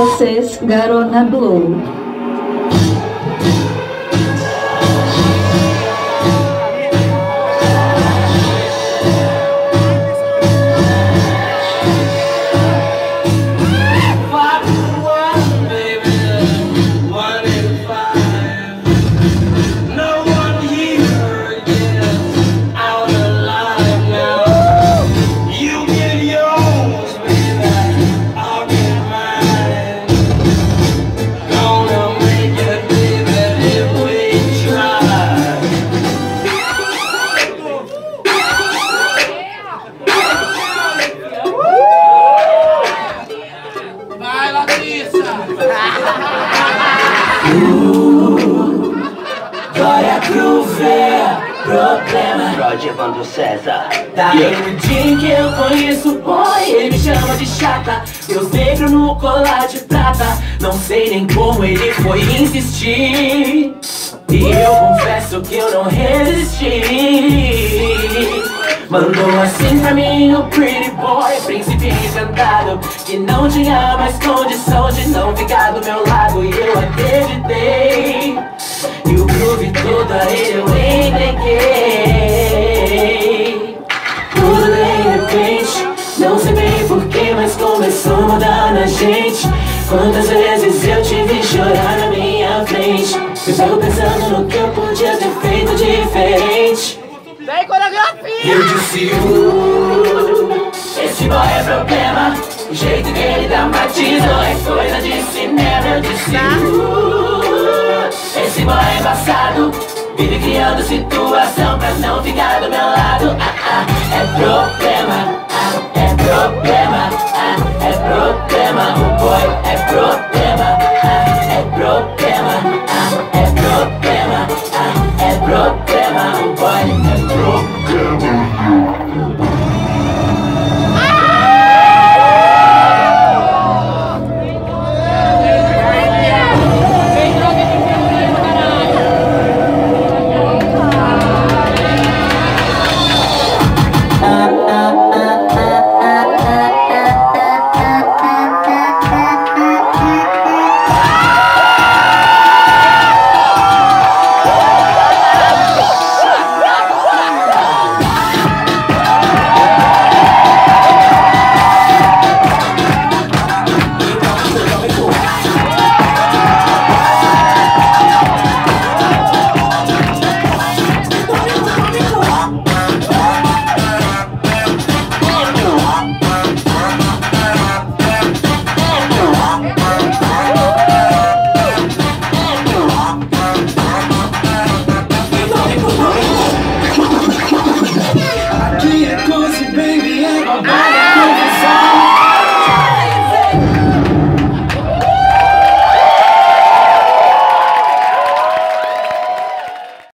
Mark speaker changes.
Speaker 1: vocês, Garona Glow.
Speaker 2: Glória pro problema.
Speaker 3: Roger Evandro César.
Speaker 2: Daí um dia em que eu conheço o boy, ele me chama de chata. Deus negro no colar de prata. Não sei nem como ele foi insistir, e eu confesso que eu não resisti. Mandou assim pra mim o pretty boy, príncipe encantado, que não tinha mais condição de não ficar do meu lado. E eu acreditei, e o groove todo a ele eu entreguei. Tudo de repente, não sei bem porquê, mas começou a mudar na gente. Quantas vezes eu te vi chorar na minha frente, eu tô pensando no que eu podia ter feito diferente.
Speaker 4: Vem coreografia!
Speaker 2: Eu disse, esse boy é problema, o jeito que ele dramatizou é coisa de cinema. Eu disse, esse boy é embaçado, vive criando situação pra não ficar do meu lado. É problema.